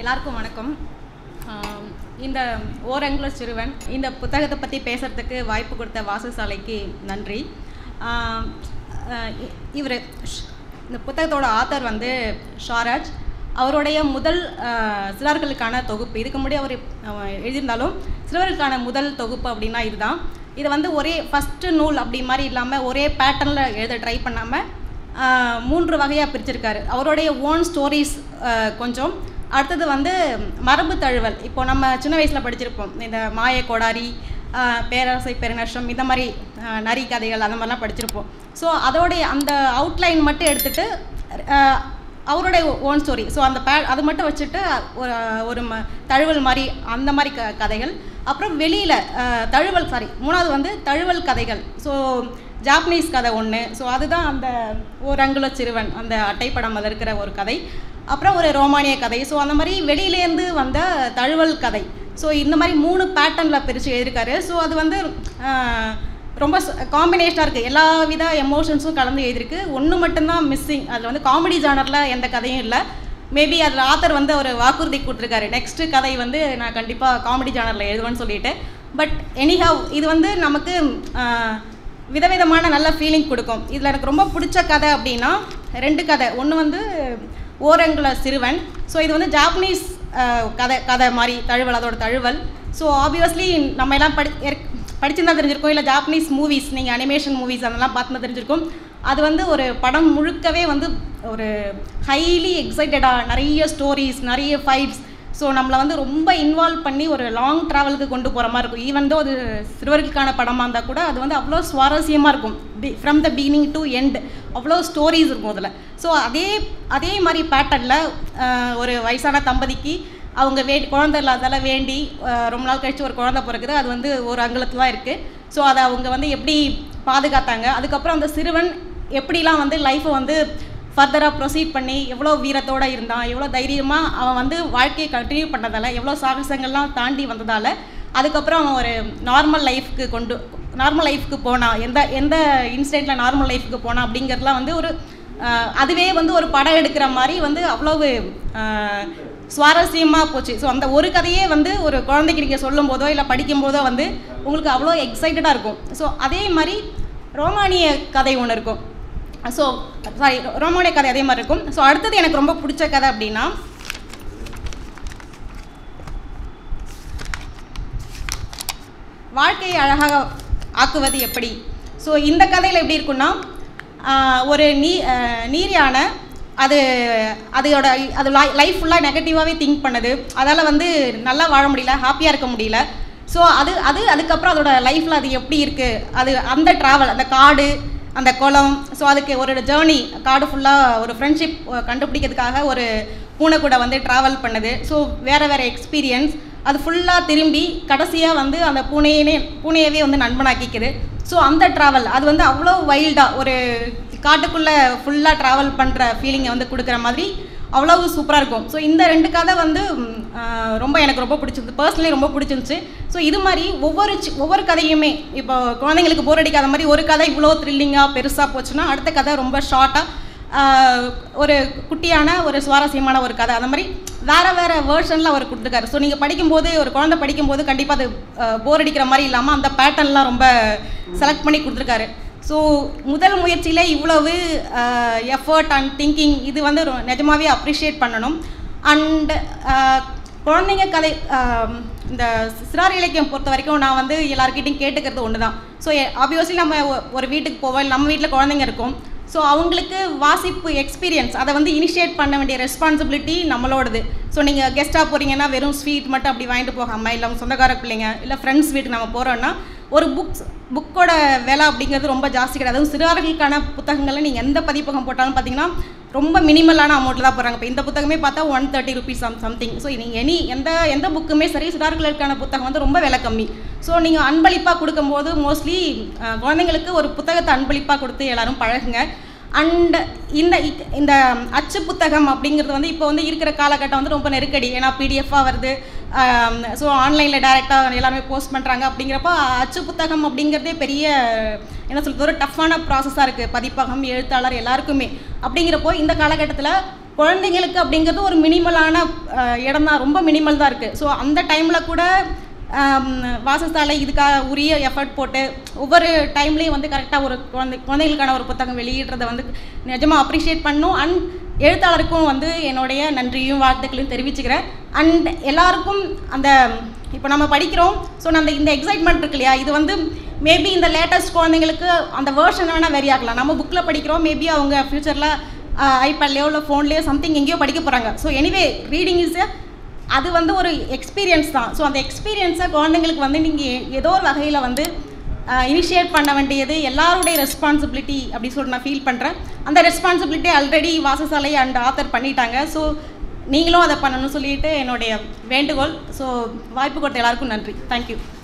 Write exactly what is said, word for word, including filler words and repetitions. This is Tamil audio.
எல்லாருக்கும் வணக்கம். இந்த ஓரங்குல சிறுவன் இந்த புத்தகத்தை பற்றி பேசுகிறதுக்கு வாய்ப்பு கொடுத்த வாசசாலைக்கு நன்றி. இவர் இந்த புத்தகத்தோட ஆத்தர் வந்து ஷாராஜ். அவருடைய முதல் சிறார்களுக்கான தொகுப்பு, இதுக்கு முன்னாடி அவர் எழுதியிருந்தாலும் சிறுவர்களுக்கான முதல் தொகுப்பு அப்படின்னா இதுதான். இதை வந்து ஒரே ஃபஸ்ட்டு நூல் அப்படி மாதிரி இல்லாமல் ஒரே பேட்டர்னில் எழுத ட்ரை பண்ணாமல் மூன்று வகையாக பிரிச்சிருக்காரு. அவருடைய ஓன் ஸ்டோரிஸ் கொஞ்சம், அடுத்தது வந்து மரபு தழுவல். இப்போது நம்ம சின்ன வயசில் படிச்சிருப்போம், இந்த மாய கோடாரி, பேரரசை பெருநஷ்டம், இந்த மாதிரி நரி கதைகள் அந்த மாதிரிலாம் படிச்சிருப்போம். ஸோ அதோடைய அந்த அவுட்லைன் மட்டும் எடுத்துகிட்டு அவருடைய ஓன் ஸ்டோரி, ஸோ அந்த பே அது மட்டும் வச்சுட்டு ஒரு ஒரு ம தழுவல் மாதிரி அந்த மாதிரி க கதைகள் அப்புறம் வெளியில் தழுவல் சாரி மூணாவது வந்து தழுவல் கதைகள். ஸோ ஜாப்பனீஸ் கதை ஒன்று, ஸோ அதுதான் அந்த ஓரங்குல சிறுவன் அந்த அட்டைப்படம் அதில் இருக்கிற ஒரு கதை. அப்புறம் ஒரு ரோமானிய கதை. ஸோ அந்த மாதிரி வெளியிலேருந்து வந்த தழுவல் கதை. ஸோ இந்த மாதிரி மூணு பேட்டர்னில் பிரித்து எழுதியிருக்காரு. ஸோ அது வந்து ரொம்ப காம்பினேஷனாக இருக்குது, எல்லா வித எமோஷன்ஸும் கலந்து எழுதியிருக்கு. ஒன்று மட்டும்தான் மிஸ்ஸிங், அதில் வந்து காமெடி ஜானரில் எந்த கதையும் இல்லை. மேபி அதில் ஆத்தர் வந்து ஒரு வாக்குறுதி கொடுத்துருக்காரு, நெக்ஸ்ட்டு கதை வந்து நான் கண்டிப்பாக காமெடி ஜானரில் எழுதுவேன்னு சொல்லிட்டு. பட் எனிஹவ் இது வந்து நமக்கு விதவிதமான நல்ல ஃபீலிங் கொடுக்கும். இதில் எனக்கு ரொம்ப பிடிச்ச கதை அப்படின்னா ரெண்டு கதை. ஒன்று வந்து ஓரங்குல சிறுவன். ஸோ இது வந்து ஜாப்பனீஸ் கதை கதை மாதிரி தழுவல், அதோட தழுவல். ஸோ ஆப்வியஸ்லி நம்ம எல்லாம் படி படிச்சுருந்தா தெரிஞ்சிருக்கும், இல்லை ஜாப்பனீஸ் மூவிஸ் நீங்கள் அனிமேஷன் மூவிஸ் அதெல்லாம் பார்த்துனா தெரிஞ்சிருக்கும். அது வந்து ஒரு படம் முழுக்கவே வந்து ஒரு ஹைலி எக்ஸைட்டடாக நிறைய ஸ்டோரிஸ், நிறைய ஃபைட்ஸ். ஸோ நம்மளை வந்து ரொம்ப இன்வால்வ் பண்ணி ஒரு லாங் ட்ராவலுக்கு கொண்டு போகிற மாதிரி இருக்கும். ஈவன் தோ அது சிறுவர்களுக்கான படமாக இருந்தால் கூட அது வந்து அவ்வளோ சுவாரஸ்யமாக இருக்கும். Be from the beginning to end அவ்வளோ ஸ்டோரிஸ் இருக்கும் அதில். ஸோ அதே அதே மாதிரி பேட்டர்னில் ஒரு வயசான தம்பதிக்கு அவங்க வே குழந்தை இல்லாதால வேண்டி ரொம்ப நாள் கழித்து ஒரு குழந்தை பிறகுது. அது வந்து ஒரு அங்குலத்தில் தான் இருக்குது. ஸோ அதை அவங்க வந்து எப்படி பாதுகாத்தாங்க, அதுக்கப்புறம் அந்த சிறுவன் எப்படிலாம் வந்து லைஃப்பை வந்து ஃபர்தராக ப்ரொசீட் பண்ணி எவ்வளோ வீரத்தோடு இருந்தான், எவ்வளோ தைரியமாக அவன் வந்து வாழ்க்கையை கண்டினியூ பண்ணதால், எவ்வளோ சாகசங்கள்லாம் தாண்டி வந்ததால் அதுக்கப்புறம் அவன் ஒரு நார்மல் லைஃப்க்கு கொண்டு நார்மல் லைஃப்க்கு போனான், எந்த எந்த இன்சிடெண்ட்டில் நார்மல் லைஃப்க்கு போனான் அப்படிங்கிறதுலாம் வந்து ஒரு அதுவே வந்து ஒரு படம் எடுக்கிற மாதிரி வந்து அவ்வளவு சுவாரஸ்யமாக போச்சு. ஸோ அந்த ஒரு கதையே வந்து ஒரு குழந்தைக்கு நீங்கள் சொல்லும் போதோ இல்லை படிக்கும்போதோ வந்து உங்களுக்கு அவ்வளோ எக்ஸைட்டடாக இருக்கும். ஸோ அதே மாதிரி ரோமானிய கதை ஒன்று இருக்கும். ஸோ சாரி ரோமானிய கதை அதே மாதிரி இருக்கும். ஸோ அடுத்தது எனக்கு ரொம்ப பிடிச்ச கதை அப்படின்னா வாழ்க்கையை அழகாக ஆக்குவது எப்படி. ஸோ இந்த கதையில் எப்படி இருக்குன்னா, ஒரு நீ நீர் யானை அது அதோட அது லைஃப் ஃபுல்லாக நெகட்டிவாகவே திங்க் பண்ணுது. அதால் வந்து நல்லா வாழ முடியல, ஹாப்பியாக இருக்க முடியல. ஸோ அது அது அதுக்கப்புறம் அதோட லைஃப்பில் அது எப்படி இருக்குது, அது அந்த ட்ராவல், அந்த காடு, அந்த குளம், ஸோ அதுக்கு ஒரு ஜேர்னி, காடு ஃபுல்லாக ஒரு ஃப்ரெண்ட்ஷிப் கண்டுபிடிக்கிறதுக்காக ஒரு பூனை கூட வந்து ட்ராவல் பண்ணுது. ஸோ வேறு வேறு எக்ஸ்பீரியன்ஸ், அது ஃபுல்லாக திரும்பி கடைசியாக வந்து அந்த பூனையே பூனையவே வந்து நண்பனாக்கிக்குது. ஸோ அந்த ட்ராவல் அது வந்து அவ்வளோ வைல்டாக ஒரு காட்டுக்குள்ளே ஃபுல்லாக ட்ராவல் பண்ணுற ஃபீலிங்கை வந்து கொடுக்குற மாதிரி அவ்வளோ சூப்பராக இருக்கும். ஸோ இந்த ரெண்டு கதை வந்து ரொம்ப எனக்கு ரொம்ப பிடிச்சிருந்து, பர்சனலி ரொம்ப பிடிச்சிருந்துச்சு. ஸோ இது மாதிரி ஒவ்வொரு ஒவ்வொரு கதையுமே இப்போ குழந்தைங்களுக்கு போர் அடிக்காத மாதிரி ஒரு கதை இவ்வளோ த்ரில்லிங்காக பெருசாக போச்சுன்னா அடுத்த கதை ரொம்ப ஷார்ட்டாக ஒரு குட்டியான ஒரு சுவாரஸ்யமான ஒரு கதை, அந்த மாதிரி வேறு வேறு வேர்ஷனில் அவர் கொடுத்துருக்காரு. ஸோ நீங்கள் படிக்கும்போது ஒரு குழந்தை படிக்கும்போது கண்டிப்பாக அது போர் அடிக்கிற மாதிரி இல்லாமல் அந்த பேட்டர்ன்லாம் ரொம்ப செலக்ட் பண்ணி கொடுத்துருக்காரு. ஸோ முதல் முயற்சியில் இவ்வளவு எஃபர்ட் அண்ட் திங்கிங் இது வந்து நிஜமாகவே அப்ரிஷியேட் பண்ணணும். அண்ட் குழந்தைங்க கதை இந்த சிறார் இலக்கியம் பொறுத்த வரைக்கும் நான் வந்து எல்லாருக்கிட்டையும் கேட்டுக்கிறது ஒன்று தான். ஸோ ஆப்வியஸ்லி நம்ம ஒரு வீட்டுக்கு போவோம், நம்ம வீட்டில் குழந்தைங்க இருக்கும். ஸோ அவங்களுக்கு வாசிப்பு எக்ஸ்பீரியன்ஸ் அதை வந்து இனிஷியேட் பண்ண வேண்டிய ரெஸ்பான்சிபிலிட்டி நம்மளோடது. ஸோ நீங்கள் கெஸ்ட்டாக போகிறீங்கன்னா வெறும் ஸ்வீட் மட்டும் அப்படி வாங்கிட்டு போகாமல், இல்லை அவங்க சொந்தக்கார பிள்ளைங்க இல்லை ஃப்ரெண்ட்ஸ் வீட்டுக்கு நம்ம போகிறோன்னா ஒரு புக்ஸ் புக்கோட விலை அப்படிங்கிறது ரொம்ப ஜாஸ்தி கிடையாது. அதுவும் சிறார்களுக்கான புத்தகங்களில் நீங்கள் எந்த பதிப்பகம் போட்டாலும் பார்த்தீங்கன்னா ரொம்ப மினிமலான அமௌண்ட்டில் தான் போகிறாங்க. இப்போ இந்த புத்தகமே பார்த்தா one thirty rupees some something. So நீங்கள் எனி எந்த எந்த புக்குமே சரி சிறார்களுக்கான புத்தகம் வந்து ரொம்ப விலை கம்மி. ஸோ நீங்கள் அன்பளிப்பாக கொடுக்கும்போது மோஸ்ட்லி குழந்தைங்களுக்கு ஒரு புத்தகத்தை அன்பளிப்பாக கொடுத்து எல்லோரும் பழகுங்க. அண்ட் இந்த இந்த அச்சு புத்தகம் அப்படிங்கிறது வந்து இப்போ வந்து இருக்கிற காலகட்டம் வந்து ரொம்ப நெருக்கடி, ஏன்னா பிடிஎஃபாக வருது. ஸோ ஆன்லைனில் டைரெக்டாக எல்லாருமே போஸ்ட் பண்ணுறாங்க. அப்படிங்கிறப்ப அச்சு புத்தகம் அப்படிங்கிறதே பெரிய என்ன சொல்கிறது ஒரு டஃப்பான ப்ராசஸாக இருக்குது பதிப்பகம் எழுத்தாளர் எல்லாருக்குமே. அப்படிங்கிறப்போ இந்த காலகட்டத்தில் குழந்தைங்களுக்கு அப்படிங்கிறது ஒரு மினிமலான இடம் தான், ரொம்ப மினிமல் தான் இருக்குது. ஸோ அந்த டைமில் கூட வாசஸ்தாலை இதுக்காக உரிய எஃபர்ட் போட்டு ஒவ்வொரு டைம்லேயும் வந்து கரெக்டாக ஒரு குழந்தை குழந்தைகளுக்கான ஒரு புத்தகம் வெளியிடுறதை வந்து நிஜமாக அப்ரிஷியேட் பண்ணும். அண்ட் எழுத்தாளருக்கும் வந்து என்னுடைய நன்றியும் வாழ்த்துக்களையும் தெரிவிச்சுக்கிறேன். அண்ட் எல்லாருக்கும் அந்த இப்போ நம்ம படிக்கிறோம், ஸோ அந்த இந்த எக்ஸைட்மெண்ட் இருக்கு இல்லையா, இது வந்து மேபி இந்த லேட்டஸ்ட் குழந்தைங்களுக்கு அந்த வேர்ஷன் வேணால் வெரி ஆகலாம். நம்ம புக்கில் படிக்கிறோம், மேபி அவங்க ஃப்யூச்சரில் ஐபேட்லேயோ இல்லை ஃபோன்லேயோ சம்திங் எங்கேயோ படிக்க போகிறாங்க. ஸோ எனிவே ரீடிங் இஸ் அது வந்து ஒரு எக்ஸ்பீரியன்ஸ் தான். ஸோ அந்த எக்ஸ்பீரியன்ஸை குழந்தைங்களுக்கு வந்து நீங்கள் ஏதோ ஒரு வகையில் வந்து இனிஷியேட் பண்ண வேண்டியது எல்லாருடைய ரெஸ்பான்சிபிலிட்டி அப்படி சொல்லிட்டு நான் ஃபீல் பண்ணுறேன். அந்த ரெஸ்பான்சிபிலிட்டி ஆல்ரெடி வாசசாலை அண்ட் ஆத்தர் பண்ணிட்டாங்க. ஸோ நீங்களும் அதை பண்ணணும்னு சொல்லிட்டு என்னுடைய வேண்டுகோள். ஸோ வாய்ப்பு கொடுத்த எல்லாருக்கும் நன்றி. தேங்க்யூ.